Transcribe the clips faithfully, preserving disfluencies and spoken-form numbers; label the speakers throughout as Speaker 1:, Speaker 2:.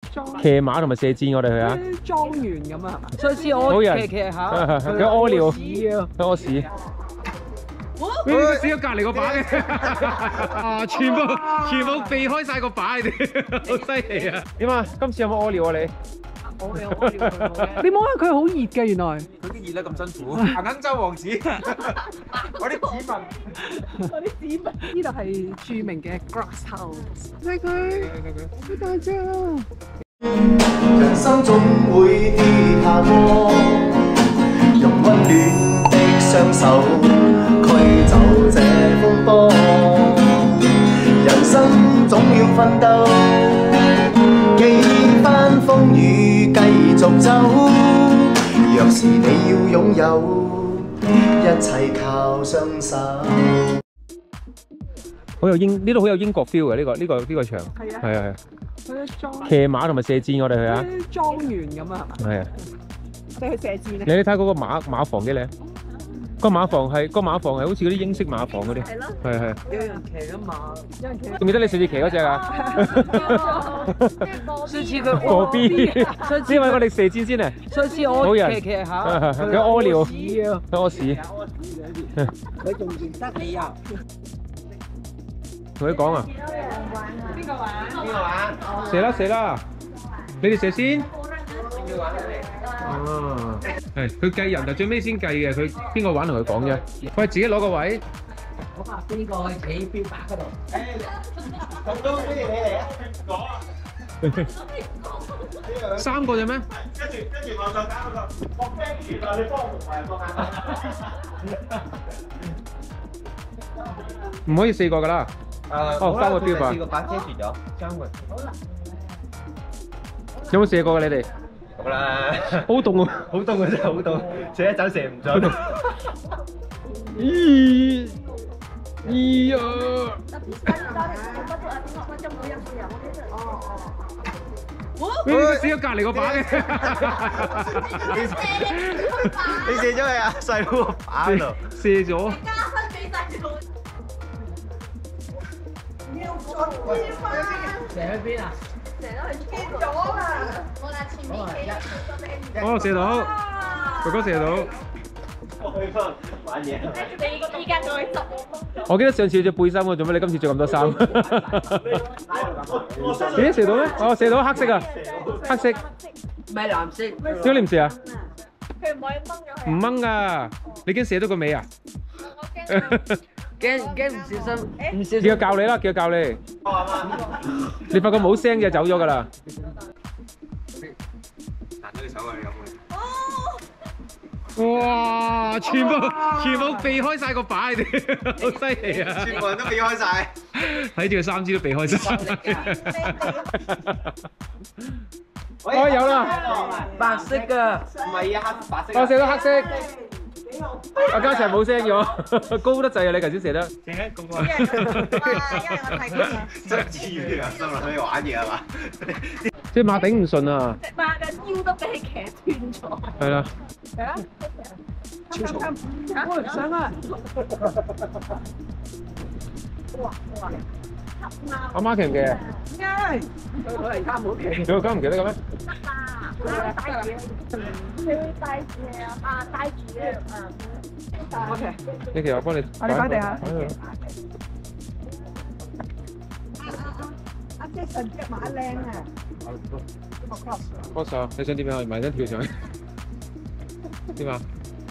Speaker 1: 騎馬同埋射箭，我哋去啊！
Speaker 2: 莊園咁啊，係嘛？上次我騎騎下，
Speaker 1: 佢屙尿，
Speaker 2: 屎啊！
Speaker 1: 佢屙屎。你屎咗隔離個把嘅，啊！全部全部避開晒個把，你哋好犀利啊！點啊？今次有冇屙尿啊你？
Speaker 2: 我有屙尿佢冇嘅。你摸下佢好熱嘅原來。
Speaker 3: 佢啲熱得咁辛苦。行緊周王子，我啲指紋，
Speaker 2: 我啲指紋。呢度係著名嘅 Glass House。睇佢，好大隻啊！
Speaker 4: 人生總會跌下坡，用溫暖的雙手驅走這風波。人生總要奮鬥，幾番風雨繼續走。若是你要擁有，一切靠雙手。
Speaker 1: 好有英呢度好有英國 feel 嘅呢個呢個呢個場。
Speaker 2: 係啊。
Speaker 1: 係啊係。
Speaker 2: 佢莊
Speaker 1: 騎馬同埋射箭，我哋去啊！
Speaker 2: 莊園咁啊，係嘛？
Speaker 1: 係啊。
Speaker 2: 我哋去射箭啊！
Speaker 1: 你睇嗰個馬馬房幾靚？個馬房係個馬房係好似嗰啲英式馬房嗰啲。係咯。係係。
Speaker 2: 有人騎緊馬，有人騎。
Speaker 1: 記唔記得你上次騎嗰只啊？
Speaker 2: 上次佢
Speaker 1: 嗰邊。
Speaker 2: 上次
Speaker 1: 因為我哋射箭先啊。
Speaker 2: 上次我騎騎下，
Speaker 1: 佢屙尿。
Speaker 2: 屎啊！
Speaker 1: 佢屙屎。
Speaker 2: 你仲認得你啊？
Speaker 1: 同佢講啊！
Speaker 2: 邊個玩？
Speaker 3: 邊個玩？
Speaker 1: 射啦射啦！你哋射先。
Speaker 3: 邊個玩你？
Speaker 1: 哦，係佢計人就最尾先計嘅，佢邊個玩同佢講啫。喂，自己攞個位。
Speaker 2: 我話邊個去企標靶嗰度？
Speaker 3: 咁都不如你嚟啊！講啊！
Speaker 1: 三個啫咩？
Speaker 3: 跟住跟住我就搞嗰個，我驚原來你幫唔係幫眼。
Speaker 1: 唔可以四個㗎啦。哦，三個標靶。
Speaker 3: 四個靶遮住咗，三個。
Speaker 1: 有冇射過㗎你哋？
Speaker 3: 好啦，
Speaker 1: 好凍啊！
Speaker 3: 好凍啊！真係好凍，射一陣射唔準。
Speaker 1: 咦咦啊！你射咗隔離個靶嘅。
Speaker 3: 你射咗佢啊？細佬個靶度。
Speaker 1: 射咗。
Speaker 2: 射喺邊啊？
Speaker 1: 哦，射到，哥哥射到。
Speaker 3: 玩嘢。
Speaker 1: 我記得上次有隻背心喎，做咩你今次着咁多衫？咦，射到咩？哦，射到黑色啊，黑色。
Speaker 2: 唔係藍色。
Speaker 1: 點解你唔射啊？
Speaker 5: 佢唔可以掹咗佢。
Speaker 1: 唔掹㗎，你驚射到個尾啊？
Speaker 2: 驚驚唔小心，唔小心。
Speaker 1: 叫佢教你啦，叫佢教你。你發覺冇聲就走咗㗎啦。
Speaker 3: 彈到隻手啊！你有冇？
Speaker 1: 哇！全部全部避開晒個靶，你哋好犀利啊！
Speaker 3: 全部人都避開晒，
Speaker 1: 睇住佢三支都避開晒。
Speaker 3: 我
Speaker 1: 哦，有啦，
Speaker 2: 白色㗎，
Speaker 3: 唔係啊，黑白色。
Speaker 1: 我射到黑色。阿嘉祥冇聲咗，高得滯啊！你頭先射得。
Speaker 3: 射緊咁
Speaker 5: 哇！因為我睇過。
Speaker 3: 真至於啊！心諗你玩嘢係嘛？
Speaker 1: 隻馬頂唔順啊！
Speaker 5: 隻馬嘅腰都俾你騎斷咗。
Speaker 1: 係啦。
Speaker 2: 係啊！超重，喂，上啊！
Speaker 5: 哇哇！
Speaker 1: 阿媽騎唔騎啊？
Speaker 2: 啱，佢嚟監冇騎。
Speaker 1: 佢個監唔記得嘅咩？
Speaker 5: 得啦，帶住，佢帶住啊，帶住啊。
Speaker 2: 我騎。
Speaker 1: 你騎我幫你。
Speaker 2: 我哋擺地下。
Speaker 5: 阿姐神隻馬靚啊！
Speaker 1: 幫手，你想點樣？埋身跳上去。點啊？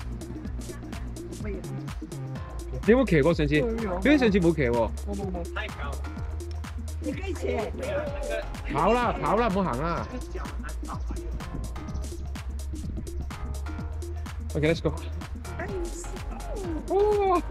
Speaker 1: 你有冇騎過上次？你上次冇騎喎。
Speaker 2: 冇冇冇。
Speaker 5: 你幾次？
Speaker 1: 跑啦，跑啦，唔好行啦。OK，let's go。哦。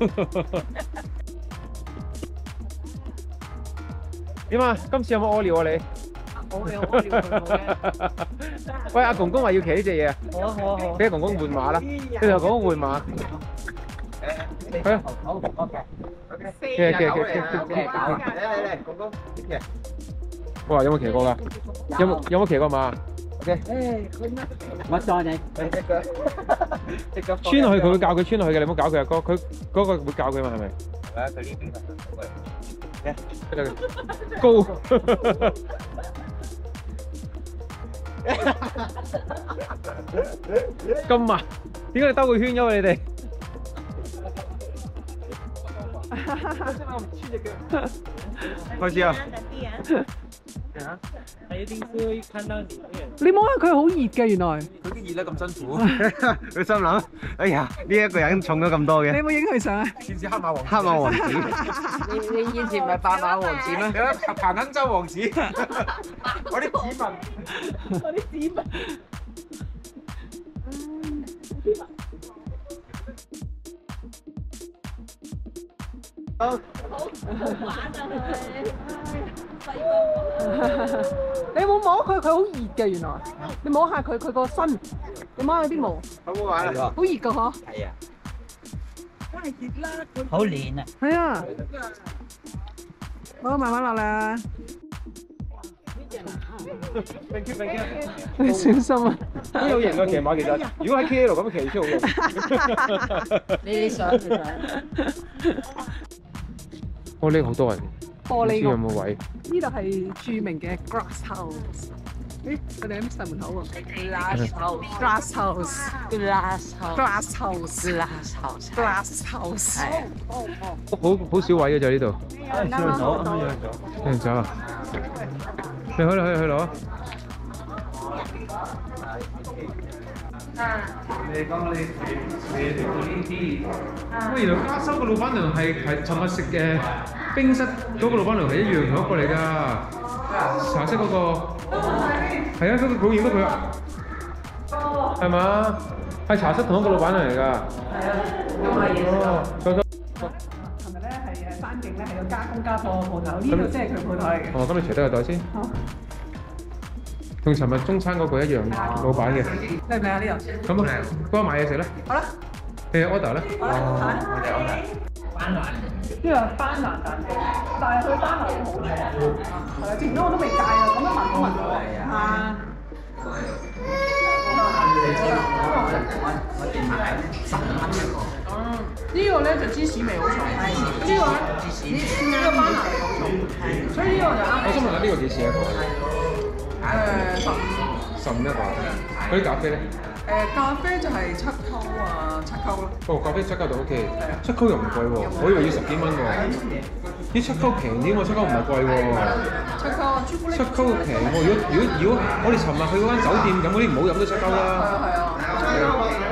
Speaker 1: 點啊？今次有冇屙尿啊你？
Speaker 2: 我有屙尿佢冇嘅。
Speaker 1: 喂，阿公公話要騎呢隻嘢啊！
Speaker 2: 好啊好啊好啊。
Speaker 1: 俾阿公公換馬啦，你同阿公公換馬。係啊。
Speaker 3: 好 ，OK。
Speaker 1: 騎騎騎騎騎。
Speaker 3: 嚟嚟嚟，公公騎。
Speaker 1: 哇！有冇騎過㗎？有冇有冇騎過馬 ？OK。
Speaker 2: 我載你。
Speaker 3: 隻腳，隻腳
Speaker 1: 穿落去佢會教佢穿落去嘅，你唔好搞佢啊哥，佢嗰個會教佢嘛係咪？
Speaker 3: 係啊，佢呢邊
Speaker 1: 高。 咁慢，點解你兜個圈嘅你哋？開始啊！
Speaker 6: 一定是會看到裡面。
Speaker 2: 你摸下佢好熱嘅原來。
Speaker 1: 佢啲熱得咁辛苦，佢心諗：哎呀，呢一個人重咗咁多嘅。
Speaker 2: 你有冇影佢相啊？
Speaker 1: 似唔似黑馬王子？黑馬王子。
Speaker 7: 你你以前唔係白馬王子咩？
Speaker 1: 彭肯州王子。我啲指紋。
Speaker 2: 我啲指紋。
Speaker 5: 好玩啊佢，細個。
Speaker 2: 你有冇摸佢？佢好熱嘅原來。你摸下佢，佢個身，你摸下啲毛。
Speaker 1: 好唔好玩啊？
Speaker 2: 好熱㗎嗬。
Speaker 7: 係啊。
Speaker 2: 梗係熱啦，佢。
Speaker 7: 好暖啊！
Speaker 2: 係啊。好，慢慢落啦。你小心啊！
Speaker 1: 都有型嘅騎馬其實，如果喺 K L 咁騎出好型。
Speaker 7: 你你想你想？
Speaker 1: 玻璃好多人，唔知
Speaker 2: 玻璃
Speaker 1: 有冇位？
Speaker 2: 呢度係著名嘅 Glass House。咦，我哋喺細門口喎。
Speaker 7: Glass house。
Speaker 2: Glass House。
Speaker 7: Glass house。
Speaker 2: Glass House。
Speaker 7: Glass house。
Speaker 2: Glass House。
Speaker 7: 係。
Speaker 1: 好好少位嘅就呢度。
Speaker 2: 啱啱好到。
Speaker 1: 有人走啊！你去啦去啦去攞。你講你你你做呢啲，喂，原來加州嘅老闆娘係係尋日食嘅冰室嗰個老闆娘係一樣嗰個嚟㗎，茶色嗰個，係啊，嗰個表演嗰佢啊，係嘛？係茶室同一個老闆娘嚟㗎。係啊，都係哦，嗰個。
Speaker 2: 琴日咧係誒山景咧係個加工家貨鋪頭，呢度先係佢鋪頭嚟嘅。
Speaker 1: 哦，咁你除低個袋先。
Speaker 2: 好。
Speaker 1: 同尋日中餐嗰個一樣，老闆嘅。
Speaker 2: 靚唔靚啊？呢度？
Speaker 1: 咁啊，幫我買嘢食啦。
Speaker 2: 好啦。
Speaker 1: 你 order 啦。
Speaker 2: 好啦，我哋 order。班蘭。呢個班蘭蛋糕，但係佢班蘭好靚。係啊，之前我都未戒啊，咁樣聞都聞到啊。
Speaker 7: 我哋買十五蚊一個。
Speaker 2: 呢個咧就芝士味好重，呢個咧
Speaker 7: 芝士
Speaker 2: 呢個班蘭味好重，所以呢個就啱。
Speaker 1: 我想問下呢個幾錢一個？
Speaker 2: 誒十五。
Speaker 1: 十五一個。嗰啲咖啡咧？
Speaker 2: 誒咖啡就係七溝啊，七溝咯。
Speaker 1: 哦，咖啡七溝就 OK，七溝又唔貴喎，我以為要十幾蚊喎。啲七溝平啲喎，七溝唔係貴喎。
Speaker 2: 七溝啊，朱古力。
Speaker 1: 七溝平喎，如果如果如果我哋尋日去嗰間酒店飲嗰啲唔好飲都七溝啦。
Speaker 2: 係啊係啊。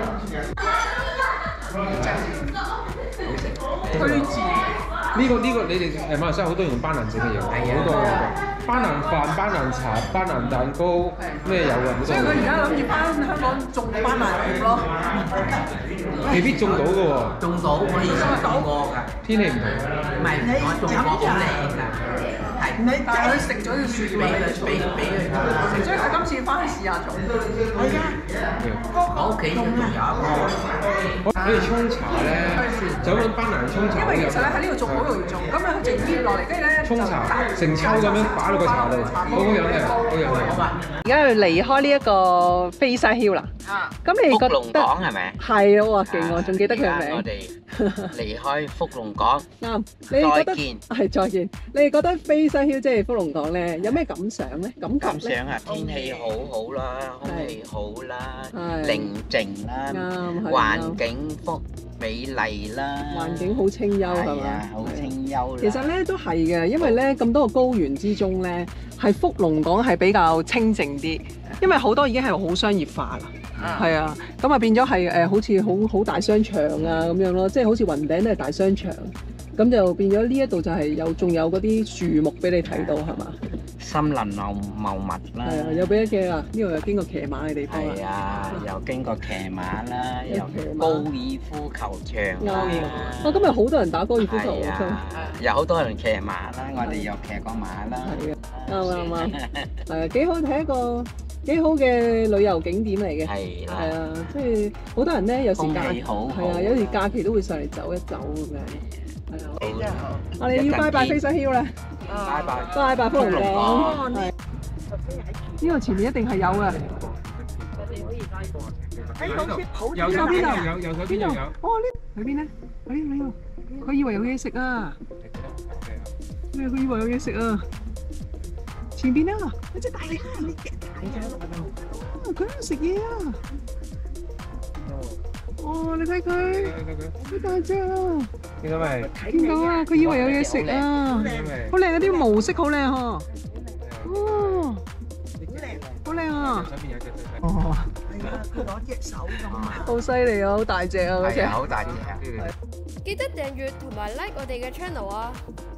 Speaker 2: 推薦。
Speaker 1: 呢個呢個你哋誒馬來西亞好多用班蘭整嘅嘢，好多嘅。班蘭飯、班蘭茶、班蘭蛋糕，咩有嘅好多。
Speaker 2: 所以佢而家諗住翻香港種班蘭葉咯。
Speaker 1: 未必種到嘅喎。
Speaker 7: 種到可以種過㗎。
Speaker 1: 天氣唔同。
Speaker 7: 唔係，我種過好靚㗎。係。
Speaker 2: 你但係佢食咗條樹葉
Speaker 7: 俾佢俾俾佢。
Speaker 2: 所以佢今次翻去試下種。係啊。
Speaker 7: 我屋企仲有一個。
Speaker 1: 你哋沖茶咧，就咁班蘭沖茶。
Speaker 2: 因為其實咧喺呢度種好容易種，咁樣佢直接落嚟，跟住咧
Speaker 1: 沖茶成抽咁樣擺落個茶度，好好飲嘅，好飲嘅。
Speaker 2: 而家要離開呢一個飛沙丘啦。啊。咁你覺得？
Speaker 7: 福龍港係咪？
Speaker 2: 係啊，哇勁喎，仲記得佢嘅名。
Speaker 7: 我哋離開福龍港。
Speaker 2: 啱。你覺得？
Speaker 7: 再見。
Speaker 2: 係再見。你哋覺得飛沙丘即係福龍港咧，有咩感想咧？感覺
Speaker 7: 感想啊，天氣好好啦，空氣好啦，
Speaker 2: 係
Speaker 7: 寧靜啦，
Speaker 2: 啱係
Speaker 7: 環境福美麗啦，
Speaker 2: 環境好清幽係嘛？
Speaker 7: 係啊，好清幽啦。
Speaker 2: 其實咧都係嘅，因為咧咁多個高原之中咧，係福龍港係比較清靜啲，因為好多已經係好商業化啦，係啊，咁啊變咗係誒好似好好大商場啊咁樣咯，即係好似雲頂都係大商場，咁就變咗呢一度就係有仲有嗰啲樹木俾你睇到係嘛？
Speaker 7: 森林茂茂密啦，
Speaker 2: 係啊，有俾一嘅啊，呢度有經過騎馬嘅地方
Speaker 7: 係啊，又經過騎馬啦，
Speaker 2: 有
Speaker 7: 又
Speaker 2: 騎馬
Speaker 7: 高爾夫球場啦，
Speaker 2: 哦，今日好多人打高爾夫球
Speaker 7: 係啊，有好多人騎馬啦，我哋又騎過馬啦，
Speaker 2: 係啊，啱啱啱，係啊，幾好睇一個幾好嘅旅遊景點嚟嘅，
Speaker 7: 係啦，
Speaker 2: 係啊，即係好多人咧有時假
Speaker 7: 空氣好好
Speaker 2: 係啊，有時假期都會上嚟走一走咁樣，係啊，
Speaker 7: 真係好，
Speaker 2: 我哋要拜拜飛沙丘啦，
Speaker 7: 拜拜，
Speaker 2: 拜拜福龍港，
Speaker 7: 港
Speaker 2: 係呢個前面一定係有嘅。
Speaker 1: 喺度，有
Speaker 2: 邊度邊度？
Speaker 1: 有有有邊度有？
Speaker 2: 哦呢，喺邊咧？喺喺度，佢以為有嘢食啊！咩？佢以為有嘢食啊！ 前邊啊，有隻大力啊！佢喺度食嘢啊！哦，你睇佢，好大隻啊！
Speaker 1: 見到未？
Speaker 2: 見到啊！佢以為有嘢食啊！好靚啊！啲毛色好靚嗬！哦，好靚啊！哦，
Speaker 8: 佢攞隻手咁啊！
Speaker 2: 好犀利啊！好大隻啊！嗰隻
Speaker 7: 係啊，好大隻啊！
Speaker 9: 記得訂閱同埋 like 我哋嘅 channel 啊！